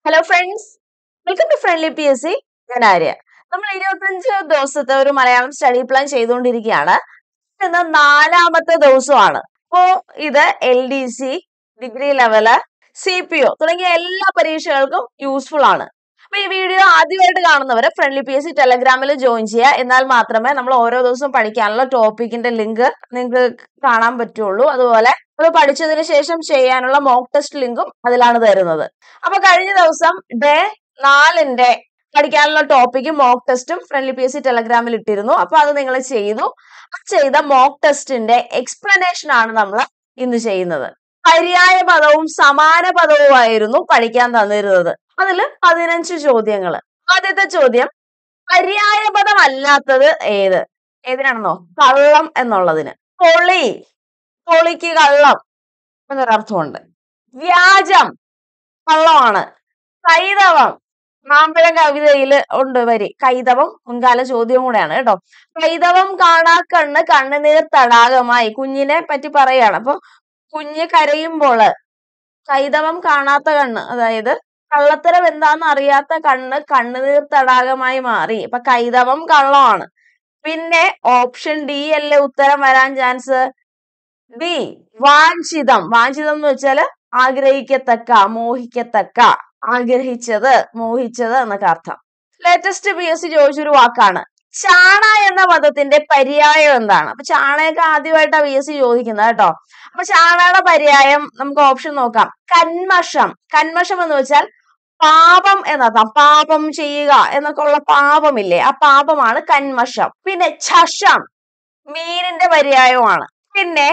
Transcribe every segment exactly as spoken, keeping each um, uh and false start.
Hello friends, welcome to friendly P S C. ഞാൻ ആര്യ. നമ്മൾ ഇരുപത്തഞ്ച് ദിവസത്തെ ഒരു മലയാളം സ്റ്റഡി പ്ലാൻ ചെയ്തുകൊണ്ടിരിക്കുകയാണ്. ഇന്ന് നാലാമത്തെ ദിവസമാണ്. അപ്പോ ഇത് L D C, degree level, C P O തുടങ്ങിയ എല്ലാ പരീക്ഷകൾക്കും യൂസ്ഫുൾ ആണ്. അപ്പൊ ഈ വീഡിയോ ആദ്യമായിട്ട് കാണുന്നവര് ഫ്രണ്ട്ലി പി എസ് സി ടെലഗ്രാമിൽ ജോയിൻ ചെയ്യുക. എന്നാൽ മാത്രമേ നമ്മൾ ഓരോ ദിവസവും പഠിക്കാനുള്ള ടോപ്പിക്കിന്റെ ലിങ്ക് നിങ്ങൾക്ക് കാണാൻ പറ്റുള്ളൂ. അതുപോലെ അത് പഠിച്ചതിന് ശേഷം ചെയ്യാനുള്ള മോക്ക് ടെസ്റ്റ് ലിങ്കും അതിലാണ് തരുന്നത്. അപ്പൊ കഴിഞ്ഞ ദിവസം ഡേ നാലിന്റെ പഠിക്കാനുള്ള ടോപ്പിക്കും മോക്ക് ടെസ്റ്റും ഫ്രണ്ട്ലി പി എസ് സി ടെലഗ്രാമിൽ ഇട്ടിരുന്നു. അപ്പൊ അത് നിങ്ങൾ ചെയ്തു. ആ ചെയ്ത മോക്ക് ടെസ്റ്റിന്റെ എക്സ്പ്ലനേഷൻ ആണ് നമ്മൾ ഇന്ന് ചെയ്യുന്നത്. പര്യായ പദവും സമാന പദവുമായിരുന്നു പഠിക്കാൻ തന്നിരുന്നത്. അതില് പതിനഞ്ച് ചോദ്യങ്ങൾ. ആദ്യത്തെ ചോദ്യം, പര്യായ പദം അല്ലാത്തത് ഏത്? ഏതിനാണെന്നോ? കള്ളം എന്നുള്ളതിന്. പൊളി, പൊളിക്ക് കള്ളം എന്നൊരർത്ഥമുണ്ട്. വ്യാജം, കള്ളമാണ്. കൈതവം, മാമ്പഴം കവിതയിൽ ഉണ്ട് വരി. കൈതവം മുൻകാല ചോദ്യവും കൂടെയാണ് കേട്ടോ. കൈതവം കാണാ കണ്ണ് കണ്ണുനീർ തടാകമായി. കുഞ്ഞിനെ പറ്റി പറയാണ്. അപ്പൊ കുഞ്ഞ് കരയുമ്പോൾ കൈതവം കാണാത്ത കണ്ണ്, അതായത് കള്ളത്തരം എന്താന്ന് അറിയാത്ത കണ്ണ് കണ്ണുനീർ തടാകമായി മാറി. അപ്പൊ കൈതവം കള്ളമാണ്. പിന്നെ ഓപ്ഷൻ ഡി അല്ലേ ഉത്തരം വരാൻ ചാൻസ്. ഡി, വാഞ്ചിതം. വാഞ്ചിതം എന്ന് വെച്ചാല് ആഗ്രഹിക്കത്തക്ക, മോഹിക്കത്തക്ക, ആഗ്രഹിച്ചത്, മോഹിച്ചത് എന്നൊക്കെ അർത്ഥം. ലേറ്റസ്റ്റ് പി എസ് സി ചോദിച്ചൊരു വാക്കാണ്. ചാണ എന്ന പദത്തിന്റെ പര്യായം എന്താണ്? അപ്പൊ ചാണയൊക്കെ ആദ്യമായിട്ടാണ് പി എസ് സി ചോദിക്കുന്നത് കേട്ടോ. അപ്പൊ ചാണയുടെ പര്യായം നമുക്ക് ഓപ്ഷൻ നോക്കാം. കന്മഷം. കന്മഷം എന്ന് വെച്ചാൽ പാപം എന്നർത്ഥം. പാപം ചെയ്യുക എന്നൊക്കെ ഉള്ള പാപമില്ലേ, ആ പാപമാണ് കന്മഷം. പിന്നെ ഛഷം, മീനിന്റെ പര്യായമാണ്. പിന്നെ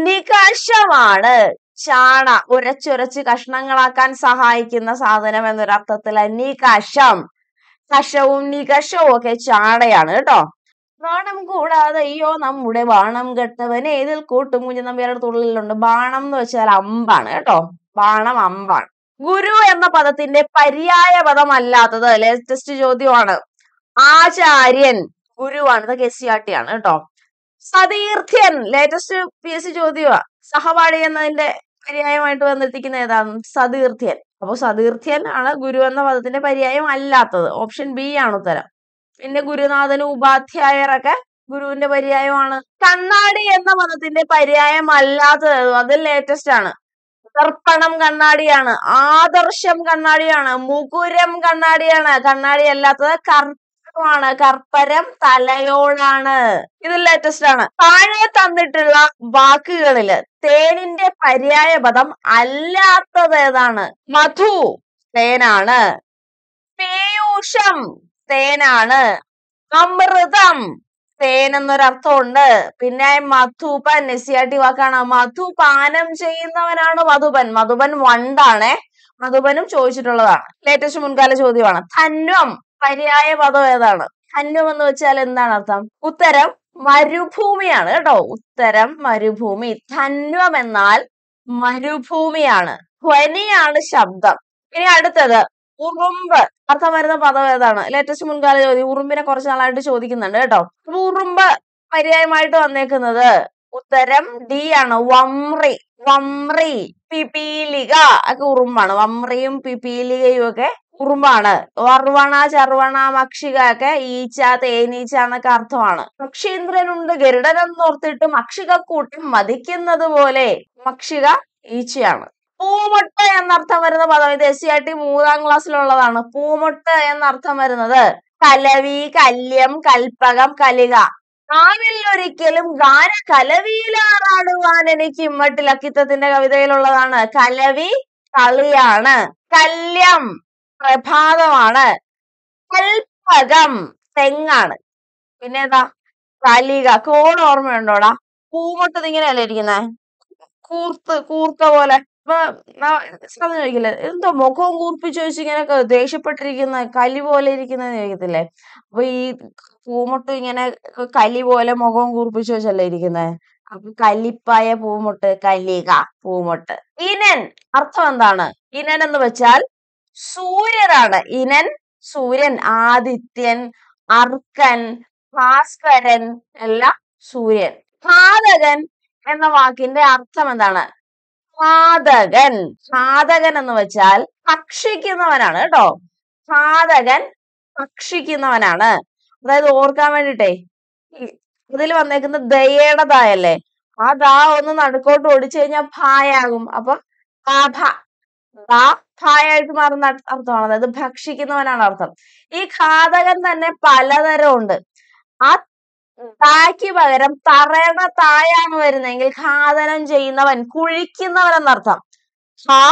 നികഷമാണ് ചാണ ഉരച്ചുരച്ച് കഷ്ണങ്ങളാക്കാൻ സഹായിക്കുന്ന സാധനം എന്നൊരർത്ഥത്തില് നികഷം. കഷവും നികഷവും ഒക്കെ ചാണയാണ് കേട്ടോ. നാണം കൂടാതെ അയ്യോ നമ്മുടെ ബാണം കെട്ടവൻ ഏതിൽ കൂട്ടും കുഞ്ഞു നമ്പ്യാരുടെ തുള്ളിലുണ്ട്. ബാണം എന്ന് വെച്ചാൽ അമ്പാണ് കേട്ടോ. ബാണം അമ്പാണ്. ഗുരു എന്ന പദത്തിന്റെ പര്യായ പദം അല്ലാത്തത് ലേറ്റസ്റ്റ് ചോദ്യമാണ്. ആചാര്യൻ, ഗുരുവാണ്. ഇതൊക്കെ എസ് സി ആർ ടി ആണ് കേട്ടോ. സതീർത്ഥ്യൻ, ലേറ്റസ്റ്റ് പി എസ് സി ചോദ്യമാണ്. സഹപാഠി എന്നതിന്റെ പര്യായമായിട്ട് വന്നെത്തിക്കുന്ന ഏതാണ്? സതീർത്ഥ്യൻ. അപ്പൊ സതീർത്ഥ്യൻ ആണ് ഗുരു എന്ന പദത്തിന്റെ പര്യായം അല്ലാത്തത്. ഓപ്ഷൻ ബി ആണ് ഉത്തരം. പിന്നെ ഗുരുനാഥനും ഉപാധ്യായരൊക്കെ ഗുരുവിന്റെ പര്യായമാണ്. കണ്ണാടി എന്ന പദത്തിന്റെ പര്യായം അല്ലാത്തത്, അത് ലേറ്റസ്റ്റ് ആണ്. ദർപ്പണം കണ്ണാടിയാണ്. ആദർശം കണ്ണാടിയാണ്. മുകുരം കണ്ണാടിയാണ്. കണ്ണാടി അല്ലാത്തത് കർപ്പമാണ്. കർപ്പരം തലയോടാണ്. ഇത് ലേറ്റസ്റ്റ് ആണ്. താഴെ തന്നിട്ടുള്ള വാക്കുകളില് തേനിന്റെ പര്യായ പദം അല്ലാത്തത് ഏതാണ്? മധു തേനാണ്. പീയൂഷം തേനാണ്. അമൃതം തേൻ എന്നൊരർത്ഥമുണ്ട്. പിന്നെ മധുപൻ, എസ് സി ആർ ടി വാക്കാണ്. മധുപാനം ചെയ്യുന്നവനാണ് മധുപൻ. മധുപൻ വണ്ടാണേ. മധുപനും ചോദിച്ചിട്ടുള്ളതാണ്. ലേറ്റസ്റ്റ് മുൻകാല ചോദ്യമാണ്. ധന്വം പര്യായ പദം ഏതാണ്? ധന്വം എന്ന് വെച്ചാൽ എന്താണ് അർത്ഥം? ഉത്തരം മരുഭൂമിയാണ് കേട്ടോ. ഉത്തരം മരുഭൂമി. ധന്വം എന്നാൽ മരുഭൂമിയാണ്. ധ്വനിയാണ് ശബ്ദം. ഇനി അടുത്തത് ഉറുമ്പ്. അർത്ഥം വരുന്ന പദം ഏതാണ്? ലേറ്റസ്റ്റ് മുൻകാല ചോദ്യം. ഉറുമ്പിനെ കുറച്ച് നാളായിട്ട് ചോദിക്കുന്നുണ്ട് കേട്ടോ. അപ്പൊ ഉറുമ്പ് പര്യായമായിട്ട് വന്നേക്കുന്നത് ഉത്തരം ഡി ആണ്. വമ്രി. വമ്രി. പിപീലിക ഒക്കെ ഉറുമ്പാണ്. വമ്രിയും പിപീലികയും ഒക്കെ ഉറുമ്പാണ്. വർവണ, ചർവണ, മക്ഷിക ഒക്കെ ഈച്ച, തേനീച്ച എന്നൊക്കെ അർത്ഥമാണ്. പക്ഷീന്ദ്രനുണ്ട് ഗരുഡനെന്നോർത്തിട്ട് മക്ഷികക്കൂട്ടം മതിക്കുന്നത് പോലെ. മക്ഷിക ഈച്ചയാണ്. പൂമൊട്ട് എന്നർത്ഥം വരുന്ന പദം, ഇത് എസ് സി ആർ ടി മൂന്നാം ക്ലാസ്സിലുള്ളതാണ്. പൂമൊട്ട് എന്നർത്ഥം വരുന്നത് കലവി, കല്യം, കൽപ്പകം, കലിക. ആവില്ലൊരിക്കലും ഗാന കലവിയിലാറാടുവാൻ എനിക്ക് ഇമ്മട്ടിൽ അക്കിത്തത്തിന്റെ കവിതയിലുള്ളതാണ്. കലവി കളിയാണ്. കല്യം പ്രഭാതമാണ്. കൽപ്പകം തെങ്ങാണ്. പിന്നെ ഏതാ? കലിക. കോൺ ഓർമ്മയുണ്ടോടാ? പൂമൊട്ടത് ഇങ്ങനെയല്ലേ ഇരിക്കുന്നേ, കൂർത്ത് കൂർത്ത പോലെ. അപ്പൊ ചോദിക്കില്ലേ, എന്തോ മുഖവും കൂർപ്പിച്ച് വെച്ച് ഇങ്ങനെ ദേഷ്യപ്പെട്ടിരിക്കുന്ന കലി പോലെ ഇരിക്കുന്നതെന്ന് ചോദിക്കത്തില്ലേ? അപ്പൊ ഈ പൂമൊട്ട് ഇങ്ങനെ കലി പോലെ മുഖവും കൂർപ്പിച്ച് വെച്ചല്ലേ ഇരിക്കുന്നത്. അപ്പൊ കലിപ്പായ പൂമൊട്ട്, കലിക, പൂമൊട്ട്. ഇനൻ അർത്ഥം എന്താണ്? ഇനൻ എന്ന് വെച്ചാൽ സൂര്യനാണ്. ഇനൻ സൂര്യൻ. ആദിത്യൻ, അർക്കൻ, ഭാസ്കരൻ എല്ലാം സൂര്യൻ. ഘാതകൻ എന്ന വാക്കിന്റെ അർത്ഥം എന്താണ്? ഘാതകൻ. ഘാതകൻ എന്ന് വെച്ചാൽ ഭക്ഷിക്കുന്നവനാണ് കേട്ടോ. ഘാതകൻ ഭക്ഷിക്കുന്നവനാണ്. അതായത് ഓർക്കാൻ വേണ്ടിട്ടേ ഇതിൽ വന്നേക്കുന്ന ദയയുടെ ദായല്ലേ, ആ ദാ ഒന്ന് നടുക്കോട്ട് ഓടിച്ചു കഴിഞ്ഞാൽ ഭായാകും. അപ്പൊ ബാധ ദാ ഭായായിട്ട് മാറുന്ന അർത്ഥമാണ്. അതായത് ഭക്ഷിക്കുന്നവനാണ് അർത്ഥം. ഈ ഘാതകൻ തന്നെ പലതരം ഉണ്ട്. ആ തായ്ക്ക് പകരം തറയുടെ തായാണ് വരുന്നെങ്കിൽ ഘാതനം ചെയ്യുന്നവൻ, കുഴിക്കുന്നവൻ എന്നർത്ഥം. ഹാ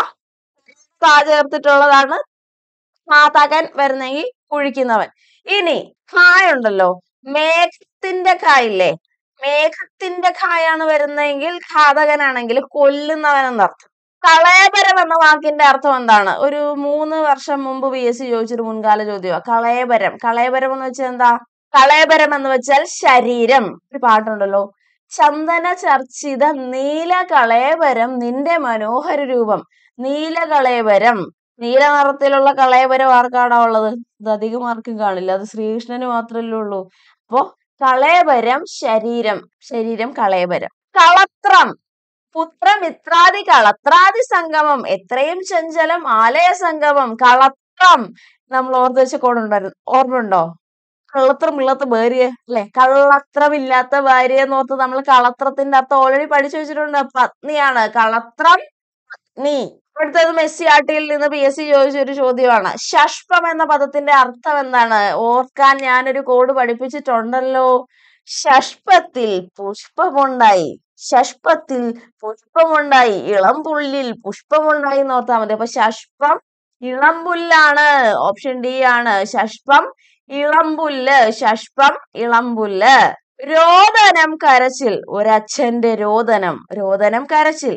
താ ചേർത്തിട്ടുള്ളതാണ് ഘാതകൻ വരുന്നെങ്കിൽ കുഴിക്കുന്നവൻ. ഇനി ഖായുണ്ടല്ലോ, മേഘത്തിന്റെ ഖായില്ലേ, മേഘത്തിന്റെ ഖായാണ് വരുന്നതെങ്കിൽ ഘാതകനാണെങ്കിൽ കൊല്ലുന്നവൻ എന്നർത്ഥം. കളയബരം എന്ന വാക്കിന്റെ അർത്ഥം എന്താണ്? ഒരു മൂന്ന് വർഷം മുമ്പ് പി എസ് സി ചോദിച്ചൊരു മുൻകാല ചോദ്യമാണ് കളയബരം. കളയബരം എന്ന് വെച്ചാൽ എന്താ? കളയബരം എന്ന് വെച്ചാൽ ശരീരം. ഒരു പാട്ടുണ്ടല്ലോ, ചന്ദന ചർച്ചിത നീല കളയബരം നിന്റെ മനോഹര രൂപം. നീല കളയബരം, നീല നിറത്തിലുള്ള കളയബരം ആർക്കാണോ ഉള്ളത്? ഇത് അധികം ആർക്കും കാണില്ല, അത് ശ്രീകൃഷ്ണന് മാത്രമല്ലേ ഉള്ളൂ. അപ്പോ കളയബരം ശരീരം, ശരീരം കളയബരം. കളത്രം, പുത്രമിത്രാദി കളത്രാദി സംഗമം, എത്രയും ചഞ്ചലം ആലയ സംഗമം. കളത്രം നമ്മൾ ഓർത്ത് വെച്ച കോടുണ്ടായിരുന്നു, ഓർമ്മയുണ്ടോ? കള്ളത്രം ഇല്ലാത്ത ഭാര്യ അല്ലെ, കള്ളത്രമില്ലാത്ത ഭാര്യ എന്നോർത്ത് നമ്മൾ കളത്രത്തിന്റെ അർത്ഥം ഓൾറെഡി പഠിച്ചു വെച്ചിട്ടുണ്ട്. പത്നിയാണ് കളത്രം, പത്നി. അടുത്തത് മെസ്സി ആട്ടിയിൽ നിന്ന് പി എസ് സി ചോദിച്ച ഒരു ചോദ്യമാണ്. ഷഷ്പം എന്ന പദത്തിന്റെ അർത്ഥം എന്താണ്? ഓർക്കാൻ ഞാനൊരു കോഡ് പഠിപ്പിച്ചിട്ടുണ്ടല്ലോ. ഷഷ്പത്തിൽ പുഷ്പമുണ്ടായി, ഷഷ്പത്തിൽ പുഷ്പമുണ്ടായി, ഇളംപുല്ലിൽ പുഷ്പമുണ്ടായി എന്ന് ഓർത്താൽ മതി. അപ്പൊ ഷഷ്പം ഇളംപുല്ലാണ്, ഓപ്ഷൻ ഡി ആണ്. ഷഷ്പം ഇളംപുല്ല്, ഷഷ്പം ഇളംപുല്ല്. രോദനം കരച്ചിൽ, ഒരച്ഛന്റെ രോദനം, രോദനം കരച്ചിൽ.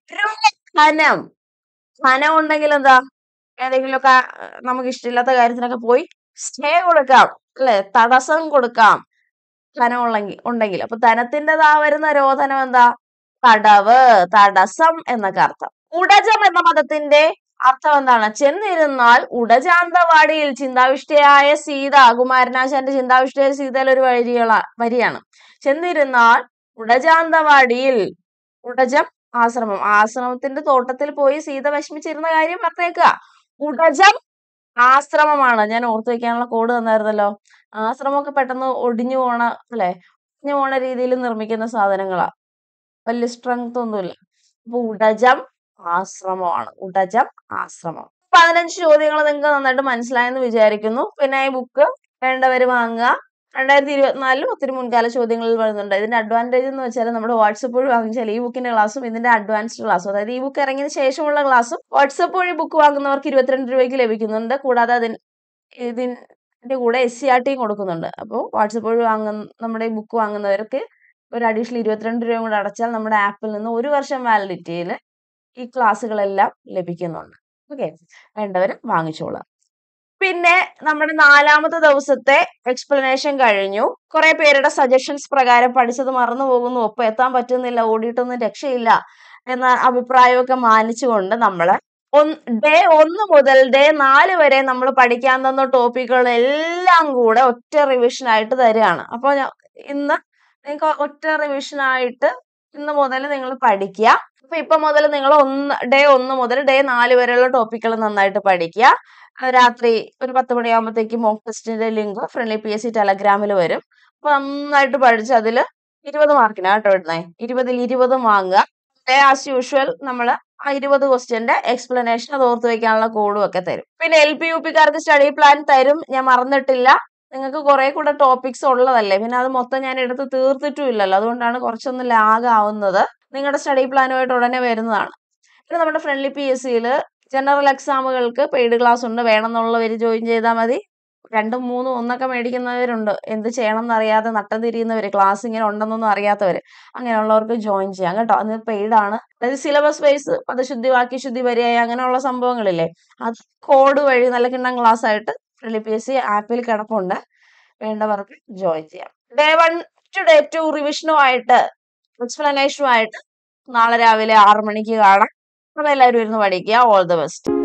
രോധനം, ധനം ഉണ്ടെങ്കിൽ എന്താ, ഏതെങ്കിലുമൊക്കെ നമുക്ക് ഇഷ്ടമില്ലാത്ത കാര്യത്തിനൊക്കെ പോയി സ്റ്റേ കൊടുക്കാം അല്ലെ, തടസ്സം കൊടുക്കാം ധനം ഉള്ളെങ്കിൽ ഉണ്ടെങ്കിൽ. അപ്പൊ ധനത്തിൻ്റെതാ വരുന്ന രോധനം എന്താ? തടവ്, തടസ്സം എന്നൊക്കെ അർത്ഥം. ഉടജം എന്ന പദത്തിന്റെ അർത്ഥം എന്താണ്? ചെന്നിരുന്നാൽ ഉടജാന്തവാടിയിൽ. ചിന്താവിഷ്ടയായ സീത, കുമാരനാശാന്റെ ചിന്താവിഷ്ടയായ സീതയിൽ ഒരു വരികള വരിയാണ്. ചെന്നിരുന്നാൽ ഉടജാന്തവാടിയിൽ. ഉടജം ആശ്രമം, ആശ്രമത്തിന്റെ തോട്ടത്തിൽ പോയി സീത വിഷമിച്ചിരുന്ന കാര്യം മറന്നേക്കുക. ഉടജം ആശ്രമമാണ്. ഞാൻ ഓർത്തു വെക്കാനുള്ള കോഡ് തന്നായിരുന്നല്ലോ. ആശ്രമമൊക്കെ പെട്ടെന്ന് ഒടിഞ്ഞു പോണ അല്ലെ, ഒടിഞ്ഞു പോണ രീതിയിൽ നിർമ്മിക്കുന്ന സാധനങ്ങളാ, വലിയ സ്ട്രെങ്ത് ഒന്നുമില്ല. അപ്പൊ ഉടജം ആശ്രമമാണ്, ഉടജം ആശ്രമം. പതിനഞ്ച് ചോദ്യങ്ങൾ നിങ്ങൾക്ക് നന്നായിട്ട് മനസ്സിലായെന്ന് വിചാരിക്കുന്നു. പിന്നെ ഈ ബുക്ക് വേണ്ടവര് വാങ്ങുക. രണ്ടായിരത്തി ഇരുപത്തിനാലിലും ഒത്തിരി മുൻകാല ചോദ്യങ്ങളിൽ വരുന്നുണ്ട്. ഇതിന്റെ അഡ്വാൻറ്റേജ് എന്ന് വെച്ചാൽ നമ്മുടെ വാട്സപ്പ് വഴി വാങ്ങിച്ചാൽ ഈ ബുക്കിന്റെ ക്ലാസ്സും ഇതിന്റെ അഡ്വാൻസ്ഡ് ക്ലാസ്സും, അതായത് ഈ ബുക്ക് ഇറങ്ങിയതിന് ശേഷമുള്ള ക്ലാസ്സും വാട്സപ്പ് വഴി ബുക്ക് വാങ്ങുന്നവർക്ക് ഇരുപത്തിരണ്ട് രൂപയ്ക്ക് ലഭിക്കുന്നുണ്ട്. കൂടാതെ അതിന് ഇതിന്റെ കൂടെ എസ് സി ആർ ടിയും കൊടുക്കുന്നുണ്ട്. അപ്പോൾ വാട്സപ്പ് വഴി വാങ്ങുന്ന നമ്മുടെ ഈ ബുക്ക് വാങ്ങുന്നവർക്ക് ഒരു അഡീഷണൽ ഇരുപത്തിരണ്ട് രൂപയും കൂടെ അടച്ചാൽ നമ്മുടെ ആപ്പിൽ നിന്ന് ഒരു വർഷം വാലിഡിറ്റിയിൽ ഈ ക്ലാസ്സുകളെല്ലാം ലഭിക്കുന്നുണ്ട്. ഓക്കെ, വേണ്ടവർ വാങ്ങിച്ചോളാം. പിന്നെ നമ്മുടെ നാലാമത്തെ ദിവസത്തെ എക്സ്പ്ലനേഷൻ കഴിഞ്ഞു. കുറെ പേരുടെ സജഷൻസ് പ്രകാരം പഠിച്ചത് മറന്നു പോകുന്നു, ഒപ്പം എത്താൻ പറ്റുന്നില്ല, ഓടിയിട്ടൊന്നും രക്ഷയില്ല എന്ന അഭിപ്രായമൊക്കെ മാനിച്ചുകൊണ്ട് നമ്മള് ഡേ ഒന്ന് മുതൽ ഡേ നാല് വരെ നമ്മൾ പഠിക്കാൻ തന്ന ടോപ്പിക്കുകളെല്ലാം കൂടെ ഒറ്റ റിവിഷൻ ആയിട്ട് തരികയാണ്. അപ്പൊ ഇന്ന് നിങ്ങൾക്ക് ഒറ്റ റിവിഷൻ ആയിട്ട് ഇന്ന് മുതൽ നിങ്ങൾ പഠിക്കുക. അപ്പൊ ഇപ്പൊ മുതൽ നിങ്ങൾ ഒന്ന് ഡേ ഒന്ന് മുതൽ ഡേ നാല് വരെയുള്ള ടോപ്പിക്കുകൾ നന്നായിട്ട് പഠിക്കുക. രാത്രി ഒരു പത്ത് മണിയാകുമ്പോഴത്തേക്ക് മോക്ക് ടെസ്റ്റിന്റെ link friendly P S C ടെലഗ്രാമിൽ വരും. അപ്പൊ നന്നായിട്ട് പഠിച്ച് അതിൽ ഇരുപത് മാർക്കിനാ കേട്ടോ ഇടുന്നേ, ഇരുപതിൽ ഇരുപതും വാങ്ങുക. ആസ് യൂഷ്വൽ നമ്മൾ ആ ഇരുപത് ക്വസ്റ്റ്യന്റെ എക്സ്പ്ലനേഷൻ അത് ഓർത്ത് വെക്കാനുള്ള കോഡും ഒക്കെ തരും. പിന്നെ എൽ പി യു പിക്കാർക്ക് സ്റ്റഡി പ്ലാൻ തരും, ഞാൻ മറന്നിട്ടില്ല. നിങ്ങൾക്ക് കുറെ കൂടെ ടോപ്പിക്സ് ഉള്ളതല്ലേ, പിന്നെ അത് മൊത്തം ഞാൻ എടുത്ത് തീർത്തിട്ടും ഇല്ലല്ലോ, അതുകൊണ്ടാണ് കുറച്ചൊന്ന് ലാഗ് ആവുന്നത്. നിങ്ങളുടെ സ്റ്റഡി പ്ലാനുമായിട്ട് ഉടനെ വരുന്നതാണ്. പിന്നെ നമ്മുടെ ഫ്രണ്ട്ലി പി എസ് സിയിൽ ജനറൽ എക്സാമുകൾക്ക് പെയ്ഡ് ക്ലാസ് ഉണ്ട്, വേണമെന്നുള്ളവർ ജോയിൻ ചെയ്താൽ മതി. രണ്ടും മൂന്നും ഒന്നൊക്കെ മേടിക്കുന്നവരുണ്ട്, എന്ത് ചെയ്യണം എന്നറിയാതെ നട്ടം തിരിയുന്നവര്, ക്ലാസ് ഇങ്ങനെ ഉണ്ടെന്നൊന്നും അറിയാത്തവര്, അങ്ങനെയുള്ളവർക്ക് ജോയിൻ ചെയ്യാം കേട്ടോ. അത് പെയ്ഡ് ആണ്. അതായത് സിലബസ് വൈസ് പദശുദ്ധി, വാക്യശുദ്ധി, പര്യായം അങ്ങനെയുള്ള സംഭവങ്ങളില്ലേ, അത് കോഡ് വഴി നല്ല കിണ്ണം ക്ലാസ് ആയിട്ട് ഫ്രണ്ട്ലി പി എസ് സി ആപ്പിൽ കിടപ്പുണ്ട്, വേണ്ടവർക്ക് ജോയിൻ ചെയ്യാം. Day one to day two റിവിഷനുമായിട്ട് എക്സ്പ്ലനേഷനുമായിട്ട് നാളെ രാവിലെ ആറു മണിക്ക് കാണാം. അപ്പൊ എല്ലാവരും ഇരുന്ന് പഠിക്കുക. All the best.